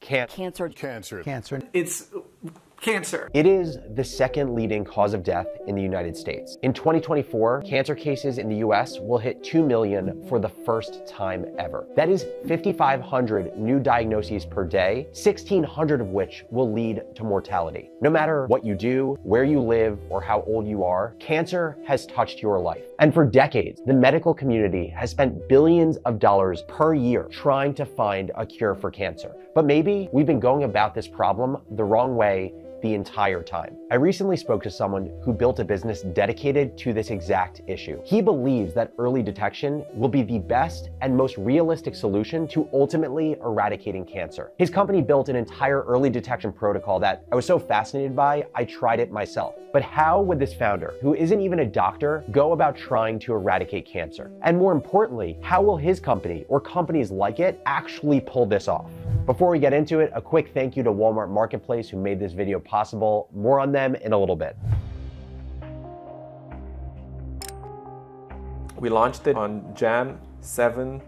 Cancer. It's cancer. It is the second leading cause of death in the United States. In 2024, cancer cases in the US will hit 2 million for the first time ever. That is 5,500 new diagnoses per day, 1,600 of which will lead to mortality. No matter what you do, where you live, or how old you are, cancer has touched your life. And for decades, the medical community has spent billions of dollars per year trying to find a cure for cancer. But maybe we've been going about this problem the wrong way the entire time. I recently spoke to someone who built a business dedicated to this exact issue. He believes that early detection will be the best and most realistic solution to ultimately eradicating cancer. His company built an entire early detection protocol that I was so fascinated by, I tried it myself. But how would this founder, who isn't even a doctor, go about trying to eradicate cancer? And more importantly, how will his company or companies like it actually pull this off? Before we get into it, a quick thank you to Walmart Marketplace who made this video possible. More on them in a little bit. We launched it on Jan 7,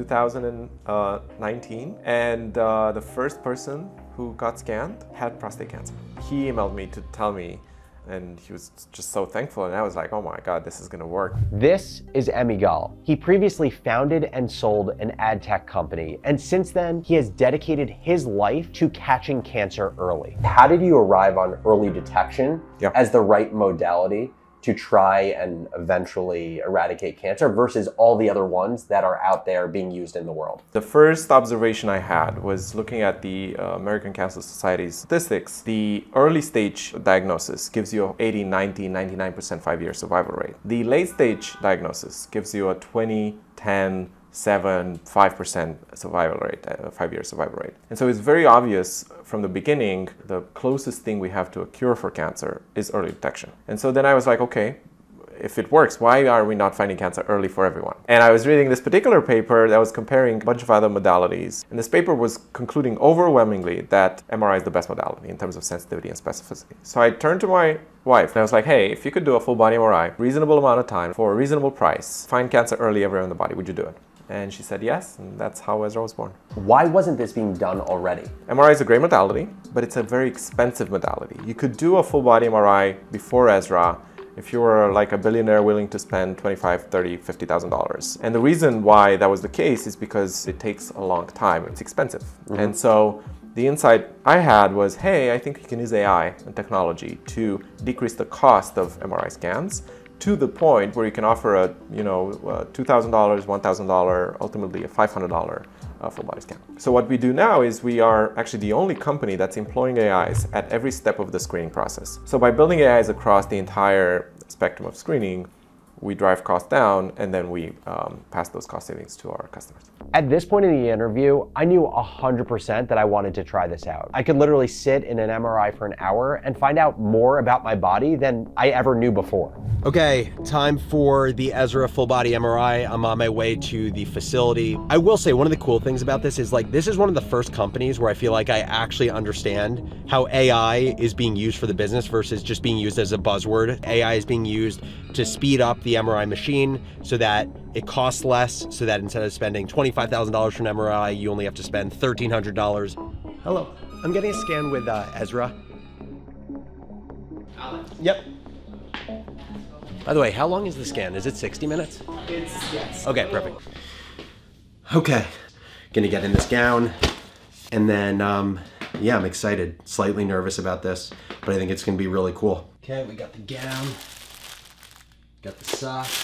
2019, and the first person who got scanned had prostate cancer. He emailed me to tell me, and he was just so thankful, and I was like, oh my God, this is gonna work. This is Emi Gal. He previously founded and sold an ad tech company, and since then, he has dedicated his life to catching cancer early. How did you arrive on early detection as the right modality to try and eventually eradicate cancer versus all the other ones that are out there being used in the world? The first observation I had was looking at the American Cancer Society's statistics. The early stage diagnosis gives you a 80, 90, 99% 5-year survival rate. The late stage diagnosis gives you a 20, 10, 7, 5% survival rate, 5-year survival rate. And so it's very obvious from the beginning, the closest thing we have to a cure for cancer is early detection. And so then I was like, okay, if it works, why are we not finding cancer early for everyone? And I was reading this particular paper that was comparing a bunch of other modalities. And this paper was concluding overwhelmingly that MRI is the best modality in terms of sensitivity and specificity. So I turned to my wife and I was like, hey, if you could do a full body MRI, reasonable amount of time for a reasonable price, find cancer early everywhere in the body, would you do it? And she said yes, and that's how Ezra was born. Why wasn't this being done already? MRI is a great modality, but it's a very expensive modality. You could do a full body MRI before Ezra if you were like a billionaire willing to spend $25,000, $30,000, $50,000. And the reason why that was the case is because it takes a long time. It's expensive. And so the insight I had was, hey, I think you can use AI and technology to decrease the cost of MRI scans to the point where you can offer a $2,000, $1,000, ultimately a $500 full body scan. So what we do now is we are actually the only company that's employing AIs at every step of the screening process. So by building AIs across the entire spectrum of screening, we drive costs down, and then we pass those cost savings to our customers. At this point in the interview, I knew 100% that I wanted to try this out. I could literally sit in an MRI for an hour and find out more about my body than I ever knew before. Okay, time for the Ezra full body MRI. I'm on my way to the facility. I will say one of the cool things about this is this is one of the first companies where I feel like I actually understand how AI is being used for the business versus just being used as a buzzword. AI is being used to speed up the MRI machine so that it costs less, so that instead of spending $25,000 for an MRI, you only have to spend $1,300. Hello, I'm getting a scan with Ezra. Alex. Yep. By the way, how long is the scan? Is it 60 minutes? Yes. Okay, perfect. Okay, gonna get in this gown, and then, yeah, I'm excited. Slightly nervous about this, but I think it's gonna be really cool. Okay, we got the gown, got the socks.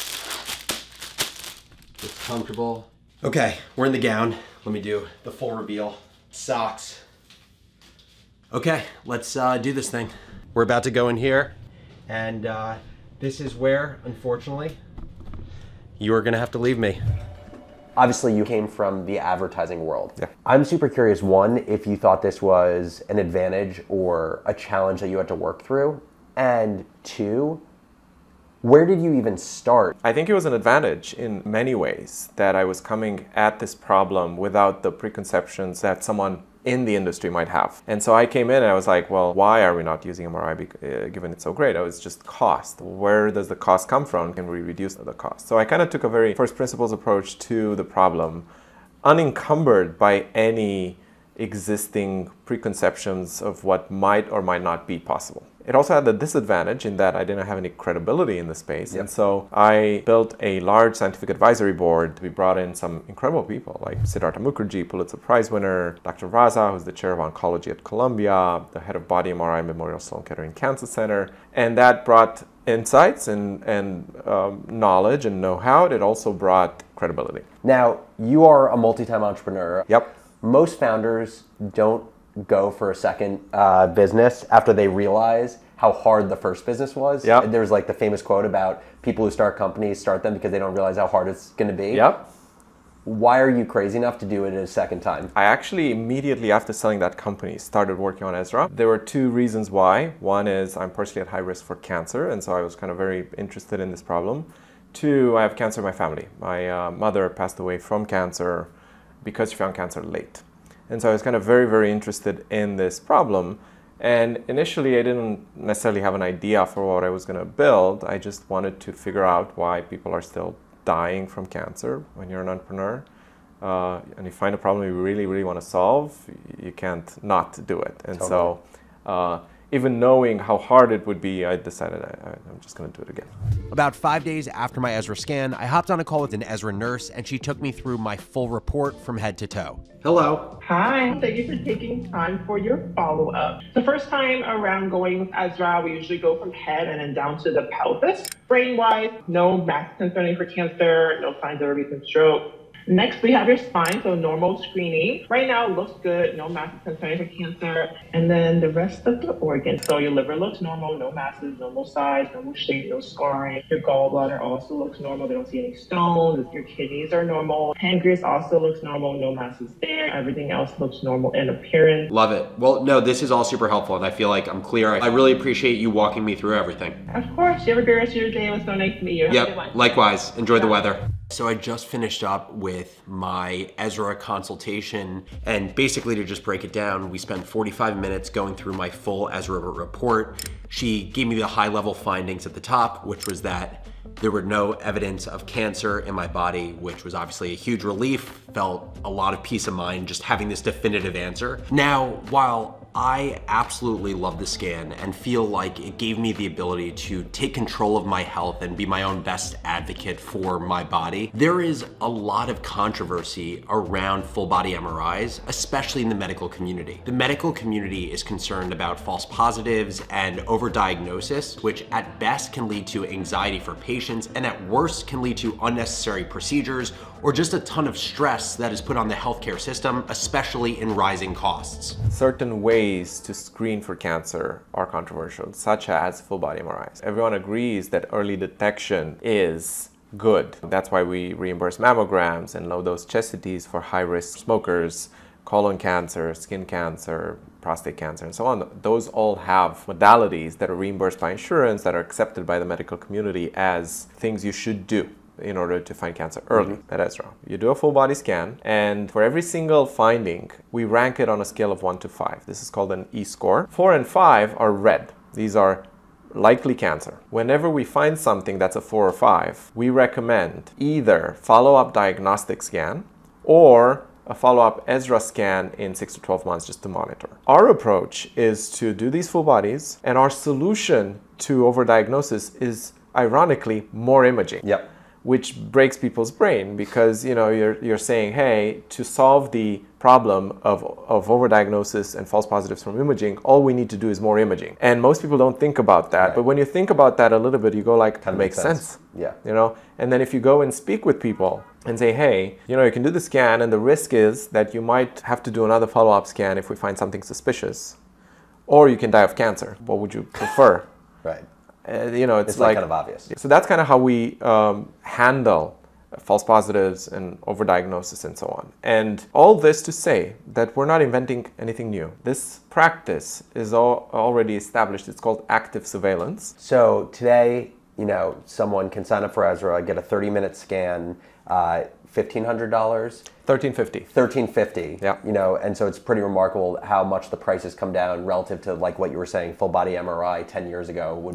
It's comfortable. Okay, we're in the gown. Let me do the full reveal. Socks. Okay, let's do this thing. We're about to go in here, and this is where, unfortunately, you are gonna have to leave me. Obviously, you came from the advertising world. Yeah. I'm super curious, one, if you thought this was an advantage or a challenge that you had to work through, and two, where did you even start? I think it was an advantage in many ways that I was coming at this problem without the preconceptions that someone in the industry might have. And so I came in and I was like, well, why are we not using MRI given it's so great? It was just cost. Where does the cost come from? Can we reduce the cost? So I kind of took a very first principles approach to the problem, unencumbered by any existing preconceptions of what might or might not be possible. It also had the disadvantage in that I didn't have any credibility in the space. And so I built a large scientific advisory board. We brought in some incredible people like Siddhartha Mukherjee, Pulitzer Prize winner, Dr. Raza, who's the chair of oncology at Columbia, the head of body MRI Memorial Sloan Kettering Cancer Center. And that brought insights and knowledge and know-how. It also brought credibility. Now, you are a multi-time entrepreneur. Yep. Most founders don't go for a second business after they realize how hard the first business was. Yep. There's like the famous quote about people who start companies start them because they don't realize how hard it's going to be. Yep. Why are you crazy enough to do it a second time? I actually immediately after selling that company started working on Ezra. There were two reasons why. One is I'm personally at high risk for cancer, and so I was kind of very interested in this problem. Two, I have cancer in my family. My mother passed away from cancer because she found cancer late. And so I was kind of very, very interested in this problem. And initially, I didn't necessarily have an idea for what I was going to build. I just wanted to figure out why people are still dying from cancer when you're an entrepreneur. And you find a problem you really, really want to solve, you can't not do it. And Totally. so even knowing how hard it would be, I decided I'm just going to do it again. About 5 days after my Ezra scan, I hopped on a call with an Ezra nurse, and she took me through my full report from head to toe. Hello. Hi, thank you for taking time for your follow-up. The first time around going with Ezra, we usually go from head and then down to the pelvis. Brain-wise, no massive concerning for cancer, no signs of a recent stroke. Next, we have your spine, so normal screening. Right now, it looks good, no massive concerning for cancer. And then the rest of the organs. So your liver looks normal, no masses, normal size, normal shape, no scarring. Your gallbladder also looks normal. They don't see any stones. Your kidneys are normal. Pancreas also looks normal, no masses there. Everything else looks normal in appearance. Love it. Well, no, this is all super helpful, and I feel like I'm clear. I really appreciate you walking me through everything. Of course, you have a great rest of your day. It was so nice to meet you. Have a good one. Yep, likewise. Enjoy the weather. So I just finished up with my Ezra consultation, and basically to just break it down, we spent 45 minutes going through my full Ezra report. She gave me the high-level findings at the top, which was that there were no evidence of cancer in my body, which was obviously a huge relief. Felt a lot of peace of mind just having this definitive answer. Now, while I absolutely love the scan and feel like it gave me the ability to take control of my health and be my own best advocate for my body, there is a lot of controversy around full body MRIs, especially in the medical community. The medical community is concerned about false positives and overdiagnosis, which at best can lead to anxiety for patients and at worst can lead to unnecessary procedures or just a ton of stress that is put on the healthcare system, especially in rising costs. Certain ways to screen for cancer are controversial, such as full body MRIs. Everyone agrees that early detection is good. That's why we reimburse mammograms and low dose chest CTs for high-risk smokers, colon cancer, skin cancer, prostate cancer, and so on. Those all have modalities that are reimbursed by insurance, that are accepted by the medical community as things you should do in order to find cancer early at Ezra. You do a full body scan, and for every single finding, we rank it on a scale of 1 to 5. This is called an E-score. 4 and 5 are red. These are likely cancer. Whenever we find something that's a 4 or 5, we recommend either follow-up diagnostic scan or a follow-up Ezra scan in 6 to 12 months just to monitor. Our approach is to do these full bodies, and our solution to overdiagnosis is ironically more imaging. Yep. Which breaks people's brain because you're saying, hey, to solve the problem of overdiagnosis and false positives from imaging, all we need to do is more imaging. And most people don't think about that. Right. But when you think about that a little bit, you go like, that makes sense. Yeah. And then if you go and speak with people and say, hey, you can do the scan, and the risk is that you might have to do another follow-up scan if we find something suspicious, or you can die of cancer. What would you prefer? Right. It's like kind of obvious. So that's kind of how we handle false positives and overdiagnosis and so on. And all this to say that we're not inventing anything new. This practice is already established. It's called active surveillance. So today, someone can sign up for Ezra, get a 30-minute scan, $1,500? $1,350. $1,350. Yeah. And so it's pretty remarkable how much the prices come down relative to like what you were saying, full body MRI 10 years ago would be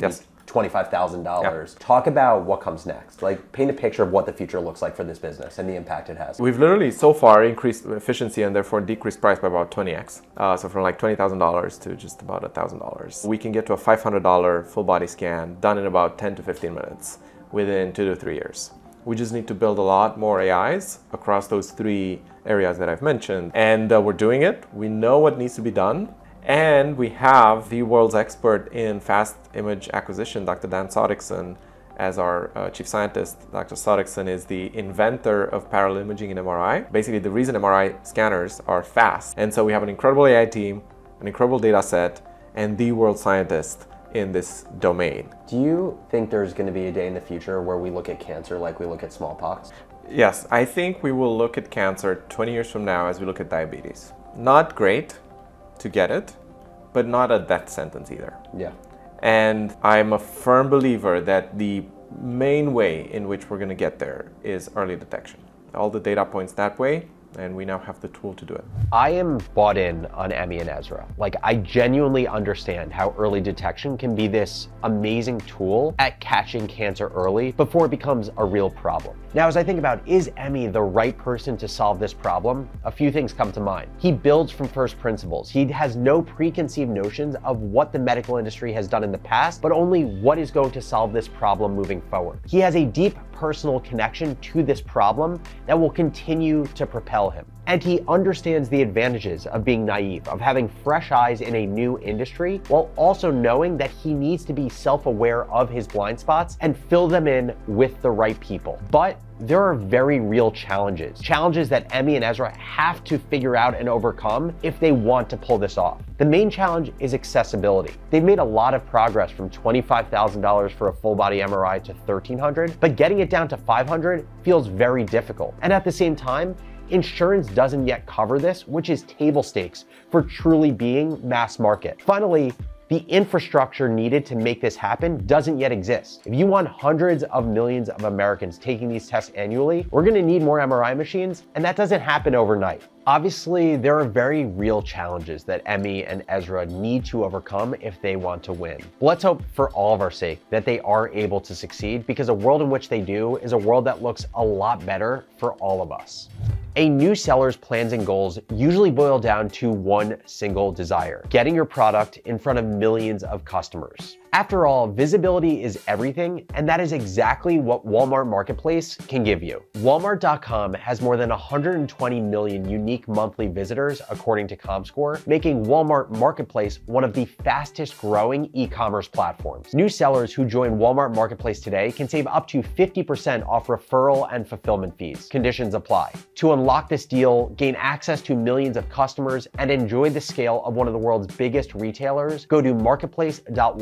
$25,000. Talk about what comes next. Like, paint a picture of what the future looks like for this business and the impact it has. We've literally so far increased efficiency and therefore decreased price by about 20x. So from like $20,000 to just about $1,000. We can get to a $500 full body scan done in about 10 to 15 minutes within 2 to 3 years. We just need to build a lot more AIs across those 3 areas that I've mentioned. And we're doing it. We know what needs to be done. And we have the world's expert in fast image acquisition, Dr. Dan Sodikson, as our chief scientist. Dr. Sodikson is the inventor of parallel imaging in MRI. Basically, the reason MRI scanners are fast. And so we have an incredible AI team, an incredible data set, and the world scientist in this domain. Do you think there's going to be a day in the future where we look at cancer like we look at smallpox? Yes, I think we will look at cancer 20 years from now as we look at diabetes. Not great to get it, but not a death sentence either. Yeah. And I'm a firm believer that the main way in which we're going to get there is early detection. All the data points that way, and we now have the tool to do it. I am bought in on Emi and Ezra. Like, I genuinely understand how early detection can be this amazing tool at catching cancer early before it becomes a real problem. Now, as I think about, is Emi the right person to solve this problem? A few things come to mind. He builds from first principles. He has no preconceived notions of what the medical industry has done in the past, but only what is going to solve this problem moving forward. He has a deep personal connection to this problem that will continue to propel him. And he understands the advantages of being naive, of having fresh eyes in a new industry, while also knowing that he needs to be self-aware of his blind spots and fill them in with the right people. But there are very real challenges that Emi and Ezra have to figure out and overcome if they want to pull this off. The main challenge is accessibility. They've made a lot of progress from $25,000 for a full body MRI to $1,300, but getting it down to $500 feels very difficult. And at the same time, insurance doesn't yet cover this, which is table stakes for truly being mass market. Finally, the infrastructure needed to make this happen doesn't yet exist. If you want hundreds of millions of Americans taking these tests annually, we're gonna need more MRI machines, and that doesn't happen overnight. Obviously, there are very real challenges that Emi and Ezra need to overcome if they want to win. Let's hope for all of our sake that they are able to succeed, because a world in which they do is a world that looks a lot better for all of us. A new seller's plans and goals usually boil down to one single desire: getting your product in front of millions of customers. After all, visibility is everything, and that is exactly what Walmart Marketplace can give you. Walmart.com has more than 120 million unique monthly visitors, according to ComScore, making Walmart Marketplace one of the fastest growing e-commerce platforms. New sellers who join Walmart Marketplace today can save up to 50% off referral and fulfillment fees. Conditions apply. To unlock this deal, gain access to millions of customers, and enjoy the scale of one of the world's biggest retailers, go to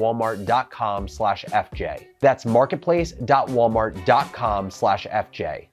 marketplace.walmart.com/FJ. That's marketplace.walmart.com/FJ.